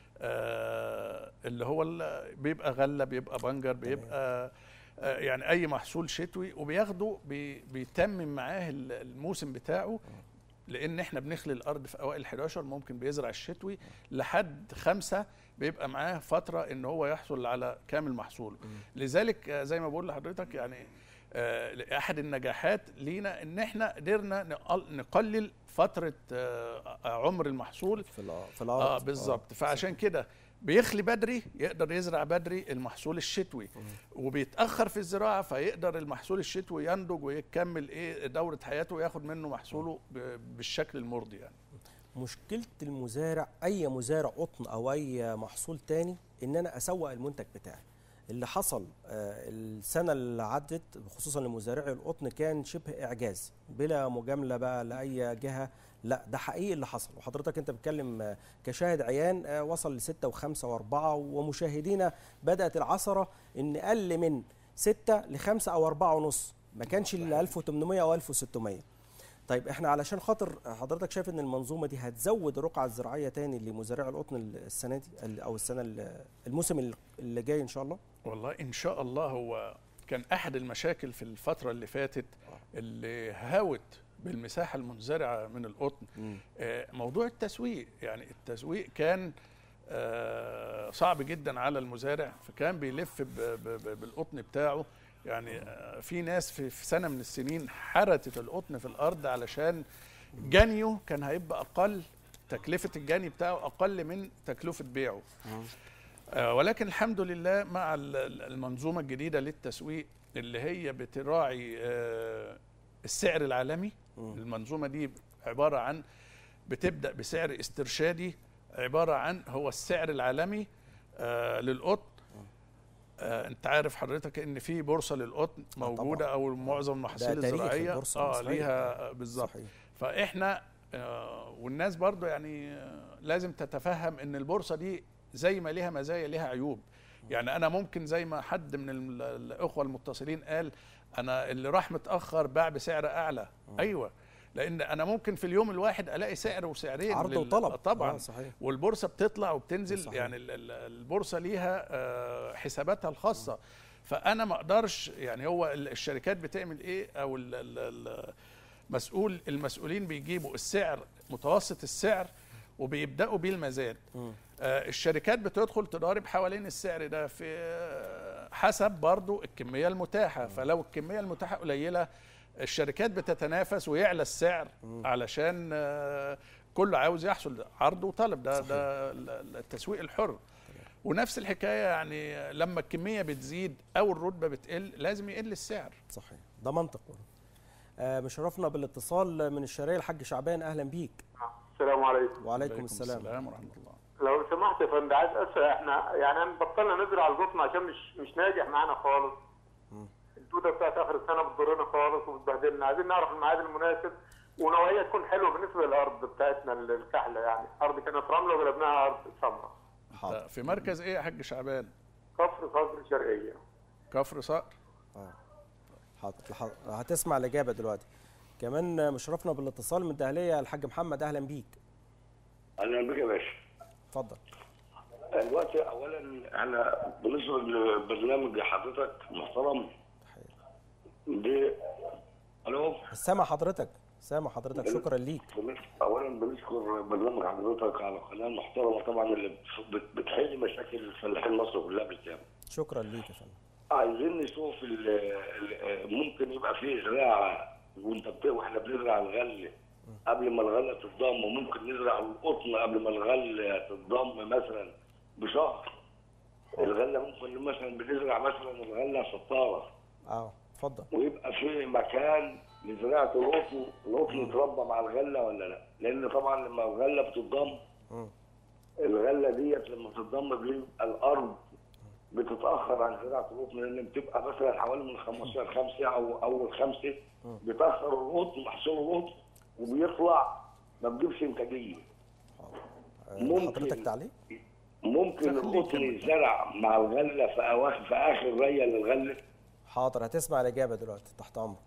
آه، اللي هو ال- بيبقى غله بيبقى بنجر بيبقى آه، يعني اي محصول شتوي وبياخده بي- بيتمم معاه ال- الموسم بتاعه. لان احنا بنخلي الارض في اوائل حداشر ممكن بيزرع الشتوي لحد خمسة بيبقى معاه فتره ان هو يحصل على كامل محصوله. لذلك آه، زي ما بقول لحضرتك يعني آه، احد النجاحات لينا ان احنا قدرنا نقل- نقلل فتره آه، عمر المحصول في الأ- في الارض. اه بالظبط. فعشان كده بيخلي بدري يقدر يزرع بدري المحصول الشتوي وبيتاخر في الزراعه فيقدر المحصول الشتوي ينضج ويكمل ايه دوره حياته وياخد منه محصوله ب- بالشكل المرضي يعني. مشكله المزارع اي مزارع قطن او اي محصول تاني ان انا اسوق المنتج بتاعي. اللي حصل آه، السنه اللي عدت خصوصا لمزارعي القطن كان شبه اعجاز بلا مجامله بقى لاي جهه، لا ده حقيقي اللي حصل. وحضرتك انت بتتكلم آه، كشاهد عيان آه، وصل لستة وخمسة واربعة ومشاهدينا بدات العثره ان اقل من ستة لخمسة او أربعة ونص، ما كانش ال ألف وثمانمائة او ألف وستمائة. طيب احنا علشان خاطر حضرتك شايف ان المنظومه دي هتزود الرقعه الزراعيه تاني لمزارعي القطن السنه دي او السنه الموسم اللي جاي ان شاء الله؟ والله ان شاء الله. هو كان احد المشاكل في الفتره اللي فاتت اللي هاوت بالمساحه المنزرعه من القطن آه، موضوع التسويق. يعني التسويق كان آه، صعب جدا على المزارع فكان بيلف ب- ب- ب- بالقطن بتاعه. يعني آه، في ناس في في سنه من السنين حرتت القطن في الارض علشان جنيه كان هيبقى اقل، تكلفه الجني بتاعه اقل من تكلفه بيعه. آه، ولكن الحمد لله مع ال- ال- المنظومه الجديده للتسويق اللي هي بتراعي آه السعر العالمي. المنظومه دي عباره عن بتبدا بسعر استرشادي عباره عن هو السعر العالمي آه للقطن. آه انت عارف حضرتك ان في بورصه للقطن موجوده او معظم المحاصيل الزراعيه اه ليها بالظبط. فاحنا آه والناس برضو يعني آه لازم تتفهم ان البورصه دي زي ما ليها مزايا ليها عيوب. يعني انا ممكن زي ما حد من الاخوه المتصلين قال انا اللي راح متاخر باع بسعر اعلى. م. ايوه، لان انا ممكن في اليوم الواحد الاقي سعر وسعرين، عرض لل... وطلب طبعا. آه صحيح. والبورصه بتطلع وبتنزل صحيح. يعني البورصه ليها حساباتها الخاصه. م. فانا ما اقدرش يعني هو الشركات بتعمل ايه او المسؤول المسؤولين بيجيبوا السعر متوسط السعر وبيبداوا بيه المزاد. م. آه الشركات بتدخل تضارب حوالين السعر ده في آه حسب برضو الكمية المتاحة. فلو الكمية المتاحة قليلة الشركات بتتنافس ويعلى السعر علشان آه كله عاوز يحصل عرض وطلب. ده صحيح. ده التسويق الحر. ونفس الحكاية يعني لما الكمية بتزيد أو الرتبة بتقل لازم يقل السعر. صحيح، ده منطق. آه مشرفنا بالاتصال من الشرقية الحاج شعبان، أهلا بيك. السلام عليكم. وعليكم السلام. السلام ورحمة الله. لو سمحت يا فندم عايز اسال، احنا يعني بطلنا نزرع القطن عشان مش مش ناجح معانا خالص. الدوده بتاعت اخر السنه بتضرنا خالص وبتبهدلنا. عايزين نعرف الميعاد المناسب ونوعيه تكون حلوه بالنسبه للارض بتاعتنا الكحله. يعني ارض كانت رمله وقلبناها ارض سمراء. حاضر. في مركز ايه يا حاج شعبان؟ كفر صقر الشرقيه. كفر صقر. اه حاضر، هتسمع الاجابه دلوقتي. كمان مشرفنا بالاتصال من الدهليه الحاج محمد، اهلا بيك. اهلا بك يا باشا. اتفضل. دلوقتي اولا احنا بالنسبه لبرنامج حضرتك محترم دي. الو، سامع حضرتك سامع حضرتك شكرا ليك. اولا بنشكر برنامج حضرتك على قناه محترمه طبعا اللي بتحل مشاكل الفلاحين مصر كلها بالكامل. شكرا ليك يا فندم. عايزين نشوف ممكن يبقى فيه زراعه وانت واحنا بنزرع الغله قبل ما الغله تتضم، وممكن نزرع القطن قبل ما الغله تتضم مثلا بشهر. الغله ممكن مثلا بنزرع مثلا الغله شطاره. اه اتفضل. ويبقى في مكان لزراعه القطن، القطن يتربى مع الغله ولا لا؟ لان طبعا لما الغله بتتضم الغله ديت لما بتتضم بيبقى الارض بتتاخر عن زراعه القطن، لان بتبقى مثلا حوالي من خمستاشر خمسة او اول خمسة بتاخر القطن محصول القطن وبيطلع ما بتجيبش انتاجيه. ممكن حضرتك تعليق؟ ممكن القطن يزرع مع الغله في اواخر في اخر ريه للغله. حاضر، هتسمع الاجابه دلوقتي تحت امرك.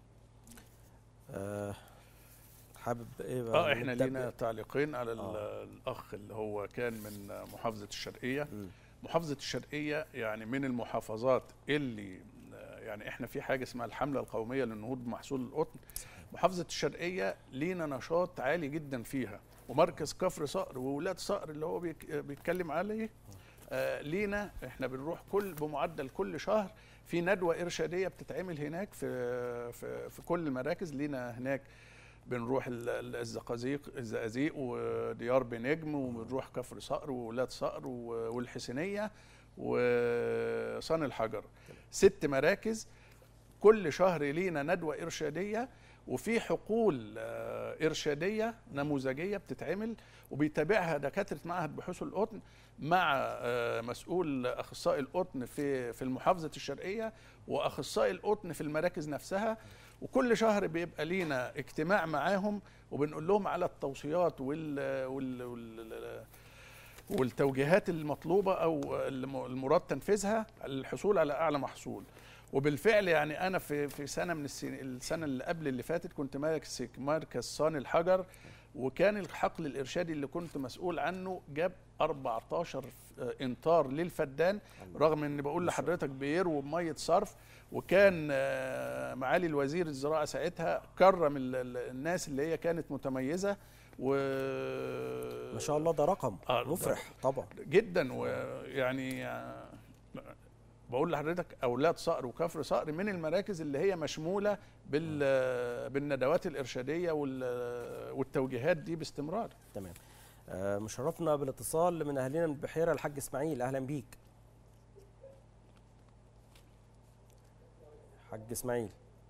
أه حابب ايه بقى؟ اه احنا لينا تعليقين على آه. الاخ اللي هو كان من محافظه الشرقيه. م. محافظه الشرقيه يعني من المحافظات اللي يعني احنا في حاجه اسمها الحمله القوميه للنهوض بمحصول القطن. محافظه الشرقيه لينا نشاط عالي جدا فيها، ومركز كفر صقر وولاد صقر اللي هو بيتكلم عليه آه لينا. احنا بنروح كل بمعدل كل شهر في ندوه ارشاديه بتتعمل هناك في في في كل المراكز. لينا هناك بنروح الزقازيق الزقازيق وديار بنجم، وبنروح كفر صقر وولاد صقر والحسينيه وصن الحجر. ست مراكز كل شهر لينا ندوه ارشاديه، وفي حقول ارشاديه نموذجيه بتتعمل وبيتابعها دكاتره معهد بحوث القطن مع مسؤول اخصائي القطن في في المحافظه الشرقيه واخصائي القطن في المراكز نفسها. وكل شهر بيبقى لينا اجتماع معاهم وبنقول لهم على التوصيات وال وال, وال والتوجيهات المطلوبه او المراد تنفيذها للحصول على اعلى محصول. وبالفعل يعني انا في في سنه من السنه السنه اللي قبل اللي فاتت كنت ماسك مركز صان الحجر، وكان الحقل الارشادي اللي كنت مسؤول عنه جاب أربعتاشر امتار للفدان، رغم ان بقول لحضرتك بيروا بميه صرف. وكان معالي الوزير الزراعه ساعتها كرم الناس اللي هي كانت متميزه و ما شاء الله. ده رقم مفرح طبعا جدا. ويعني بقول لحضرتك اولاد صقر وكفر صقر من المراكز اللي هي مشموله بال بالندوات الارشاديه والتوجيهات دي باستمرار. تمام. آه مشرفنا بالاتصال من اهلنا من البحيره الحاج اسماعيل، اهلا بيك. حاج اسماعيل.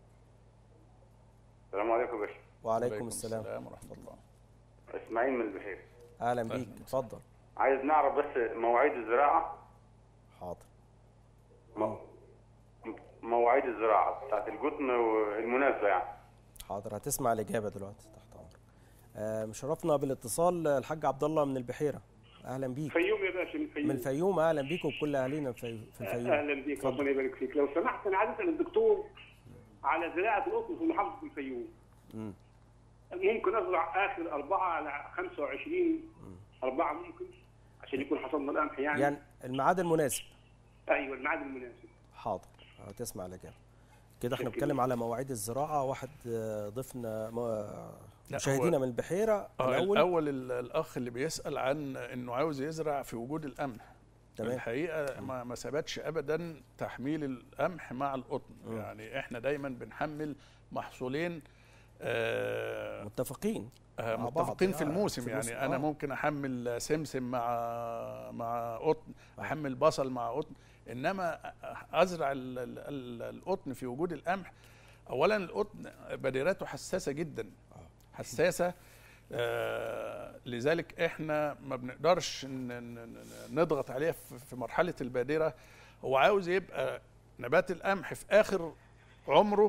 السلام عليكم يا باشا. وعليكم السلام ورحمه الله. اسماعيل من البحيره. اهلا بيك، اتفضل. عايز نعرف بس مواعيد الزراعه. حاضر. م... مواعيد الزراعه بتاعت القطن والمناسبه يعني. حاضر، هتسمع الاجابه دلوقتي تحت امرك. آه مشرفنا بالاتصال الحاج عبد الله من البحيره. اهلا بيك. فيوم يا باشا، من الفيوم. من الفيوم، اهلا بيك وبكل اهالينا في الفيوم. اهلا بيك، ربنا يبارك فيك. لو سمحت انا عايز اسال الدكتور على زراعه القطن في محافظه الفيوم. امم ممكن ازرع اخر أربعة على خمسة وعشرين أربعة ممكن عشان يكون حصلنا القمح يعني. يعني الميعاد المناسب. ايوه الميعاد المناسب. حاضر، هتسمع الاجابه. كده احنا بنتكلم على مواعيد الزراعه. واحد ضيفنا مشاهدينا من البحيره. الاول الاول الاخ اللي بيسال عن انه عاوز يزرع في وجود القمح. تمام. الحقيقه ما, ما ثبتش ابدا تحميل القمح مع القطن. م. يعني احنا دايما بنحمل محصولين آه متفقين آه متفقين في الموسم. في الموسم. يعني آه. انا ممكن احمل سمسم مع مع قطن، احمل بصل مع قطن، انما ازرع ال ال ال القطن في وجود القمح. اولا القطن بديراته حساسه جدا، حساسه، آه لذلك احنا ما بنقدرش نضغط عليها في مرحله البادره. هو عاوز يبقى نبات القمح في اخر عمره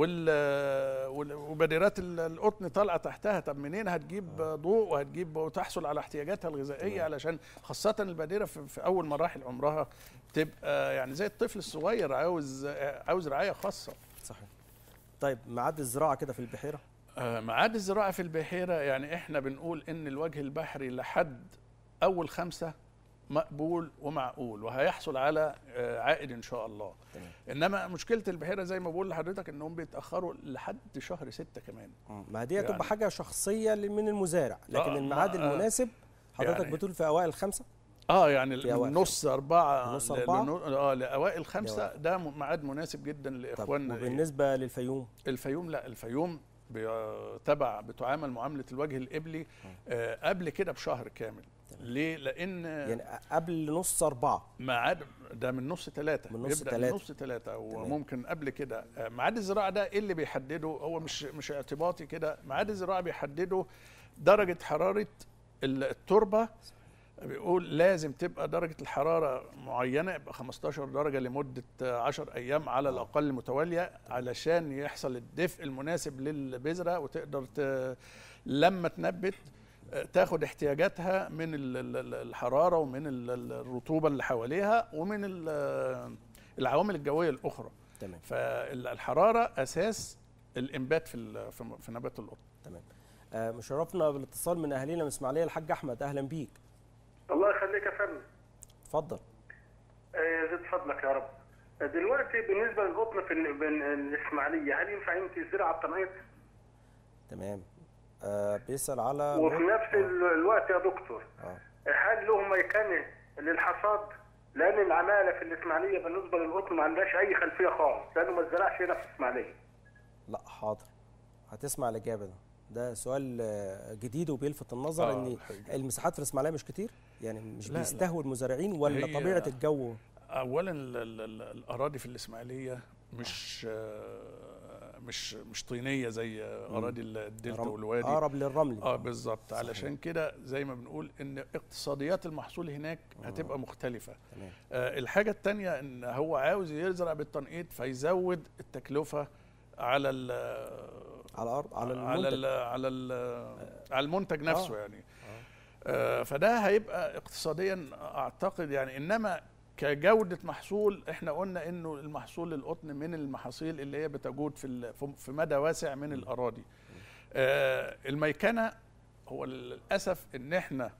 وبديرات القطن طالعه تحتها. طب منين هتجيب ضوء وهتجيب وتحصل على احتياجاتها الغذائيه؟ علشان خاصه البديره في اول مراحل عمرها تبقى يعني زي الطفل الصغير، عاوز عاوز رعايه خاصه. صحيح. طيب ميعاد الزراعه كده في البحيره؟ آه ميعاد الزراعه في البحيره يعني احنا بنقول ان الوجه البحري لحد اول خمسة مقبول ومعقول وهيحصل على عائد ان شاء الله. تمام. انما مشكله البحيره زي ما بقول لحضرتك انهم بيتاخروا لحد شهر ستة كمان. ما دي هتبقى يعني حاجه شخصيه من المزارع، لكن آه الميعاد المناسب حضرتك يعني بتقول في اوائل خمسة. اه يعني من نص أربعة نص أربعة اه لأوائل خمسة ده ميعاد مناسب جدا لإخواننا. وبالنسبة للفيوم؟ الفيوم لا، الفيوم تبع بتعامل معاملة الوجه الإبلي آه قبل كده بشهر كامل. ليه؟ لأن يعني قبل نص أربعة ميعاد ده من نص ثلاثة، من نص ثلاثة، من نص ثلاثة وممكن قبل كده. ميعاد الزراعة ده إيه اللي بيحدده؟ هو مش مش اعتباطي كده. ميعاد الزراعة بيحدده درجة حرارة التربة. بيقول لازم تبقى درجة الحرارة معينة، يبقى خمستاشر درجة لمدة عشر أيام على الأقل متوالية، علشان يحصل الدفء المناسب للبذرة وتقدر ت... لما تنبت تاخد احتياجاتها من الحرارة ومن الرطوبة اللي حواليها ومن العوامل الجوية الأخرى. تمام. فالحرارة أساس الإنبات في في نبات القطن. تمام. آه مشرفنا بالاتصال من أهالينا من إسماعيلية الحاج أحمد، أهلا بيك. الله يخليك يا فندم. اتفضل. زد فضلك يا رب. دلوقتي بالنسبه للقطن في الاسماعيليه، هل ينفع انت تزرع التنقيط؟ تمام. آه بيسال على وفي نفس آه. الوقت يا دكتور آه. هل له ميكنه للحصاد؟ لان العماله في الاسماعيليه بالنسبه للقطن ما عندهاش اي خلفيه خالص، لانه ما اتزرعش هنا في الاسماعيليه. لا حاضر، هتسمع الاجابه. ده ده سؤال جديد وبيلفت النظر. آه ان حقيقة. المساحات في الاسماعيليه مش كتير، يعني مش بيستهوي المزارعين ولا طبيعه الجو؟ اولا الاراضي في الاسماعيليه مش مش مش طينيه زي اراضي الدلتا والوادي، اقرب للرمل. اه بالظبط. علشان كده زي ما بنقول ان اقتصاديات المحصول هناك هتبقى مختلفه. تمام. آه الحاجه الثانيه ان هو عاوز يزرع بالتنقيط فيزود التكلفه على ال على الارض، على المنتج، على ال على ال على المنتج نفسه. آه. يعني آه. آه فده هيبقى اقتصاديا اعتقد يعني. انما كجوده محصول احنا قلنا انه المحصول القطن من المحاصيل اللي هي بتجود في في مدى واسع من الاراضي. آه الميكنه هو للاسف ان احنا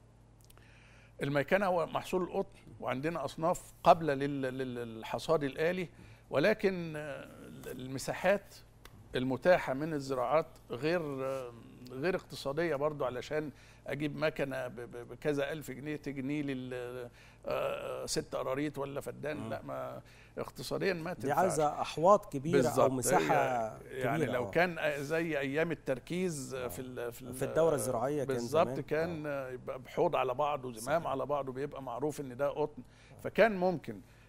الميكنه هو محصول القطن وعندنا اصناف قابله للحصاد الآلي، ولكن المساحات المتاحه من الزراعات غير غير اقتصاديه برضو، علشان اجيب مكنه بكذا الف جنيه تجني لي ست قراريط ولا فدان. لا، ما اقتصاديا ما تنفعش. دي عايزه احواض كبيره او مساحه يعني كبيرة. لو كان زي ايام التركيز في في, في الدوره الزراعيه بالظبط كان يبقى بحوض على بعضه وزمام على بعضه، بيبقى معروف ان ده قطن. فكان ممكن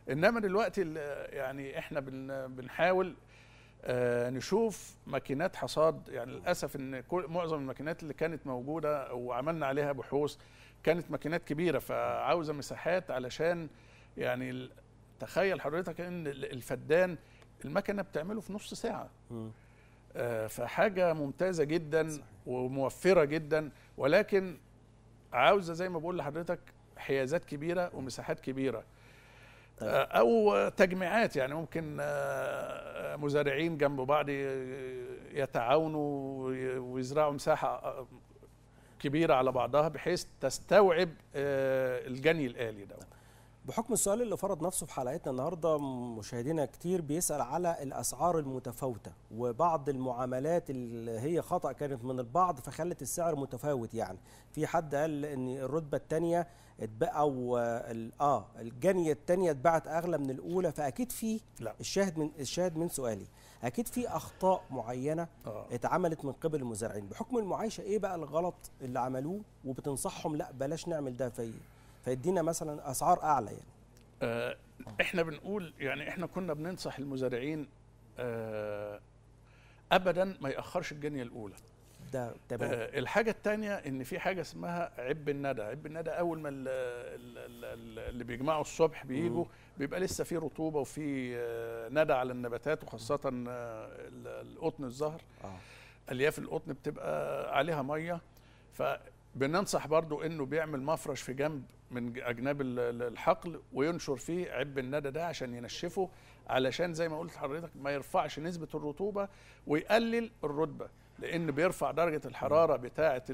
انما دلوقتي يعني احنا بن بنحاول آه نشوف ماكينات حصاد. يعني للاسف ان كل معظم الماكينات اللي كانت موجوده وعملنا عليها بحوث كانت ماكينات كبيره، فعاوزه مساحات علشان يعني تخيل حضرتك ان الفدان المكنه بتعمله في نص ساعه. آه فحاجه ممتازه جدا وموفره جدا، ولكن عاوزه زي ما بقول لحضرتك حيازات كبيره ومساحات كبيره. او تجميعات، يعني ممكن مزارعين جنب بعض يتعاونوا ويزرعوا مساحه كبيره على بعضها بحيث تستوعب الجني الآلي ده. بحكم السؤال اللي فرض نفسه في حلقتنا النهارده، مشاهدينا كتير بيسأل على الأسعار المتفاوتة وبعض المعاملات اللي هي خطأ كانت من البعض فخلت السعر متفاوت. يعني في حد قال ان الرتبة الثانية اتبقوا اه الجنية الثانية اتباعت اغلى من الاولى، فاكيد في لا. الشاهد من الشاهد من سؤالي اكيد في اخطاء معينة آه. اتعملت من قبل المزارعين بحكم المعايشة. ايه بقى الغلط اللي عملوه وبتنصحهم لا بلاش نعمل ده في فيدينا مثلا اسعار اعلى؟ يعني آه احنا بنقول يعني احنا كنا بننصح المزارعين آه ابدا ما ياخرش الجنيه الاولى. ده تمام. آه الحاجه الثانيه ان في حاجه اسمها عب الندى. عب الندى اول ما اللي بيجمعوا الصبح بيجوا بيبقى لسه في رطوبه وفي آه ندى على النباتات، وخاصه آه القطن الزهر. آه. الياف القطن بتبقى عليها ميه، فبننصح برضو انه بيعمل مفرش في جنب من اجناب الحقل وينشر فيه عب الندى ده عشان ينشفه، علشان زي ما قلت لحضرتك ما يرفعش نسبه الرطوبه ويقلل الرطبه، لان بيرفع درجه الحراره بتاعه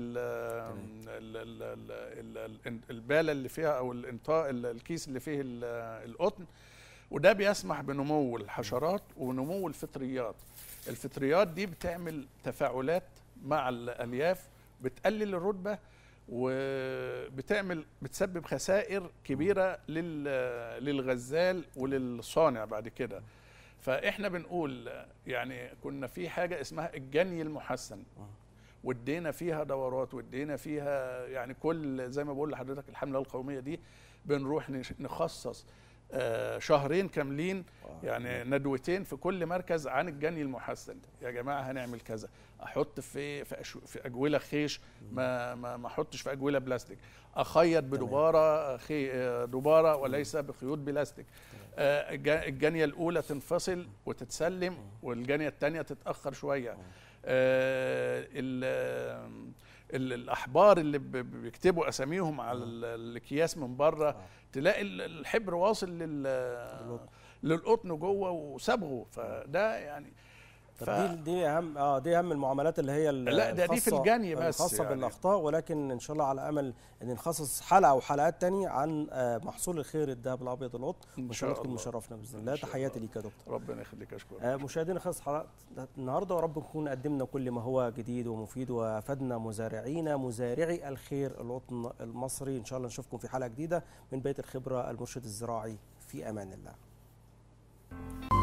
الباله اللي فيها او الانطاء الكيس اللي فيه القطن، وده بيسمح بنمو الحشرات ونمو الفطريات. الفطريات دي بتعمل تفاعلات مع الالياف بتقلل الرطبه وبتعمل بتسبب خسائر كبيره للغزال وللصانع بعد كده. فاحنا بنقول يعني كنا في حاجه اسمها الجني المحسن، وادينا فيها دورات وادينا فيها يعني كل زي ما بقول لحضرتك الحمله القوميه دي بنروح نخصص آه شهرين كاملين يعني ندوتين في كل مركز عن الجني المحسن. يا جماعه هنعمل كذا، احط في في, في اجوله خيش، ما ما ما احطش في اجوله بلاستيك، اخيط بدباره خي دباره وليس بخيوط بلاستيك. آه الجنيه الاولى تنفصل وتتسلم والجنيه الثانيه تتاخر شويه. آه الاحبار اللي بيكتبوا اساميهم على الاكياس من بره تلاقي الحبر واصل لل للقطن جوه وصبغه، فده يعني ف... دي دي اهم اه دي اهم المعاملات اللي هي لا ده دي في الجني بس الخاصه يعني بالاخطاء، ولكن ان شاء الله على امل ان نخصص حلقه او حلقات ثانيه عن آه محصول الخير الذهب الابيض القطن، وان شاء الله تكون مشرفنا باذن الله. تحياتي ليك يا دكتور. ربنا يخليك. اشكرك. آه مشاهدينا خلص حلقه النهارده، ورب نكون قدمنا كل ما هو جديد ومفيد وافدنا مزارعينا مزارعي الخير القطن المصري. ان شاء الله نشوفكم في حلقه جديده من بيت الخبره المرشد الزراعي. في امان الله.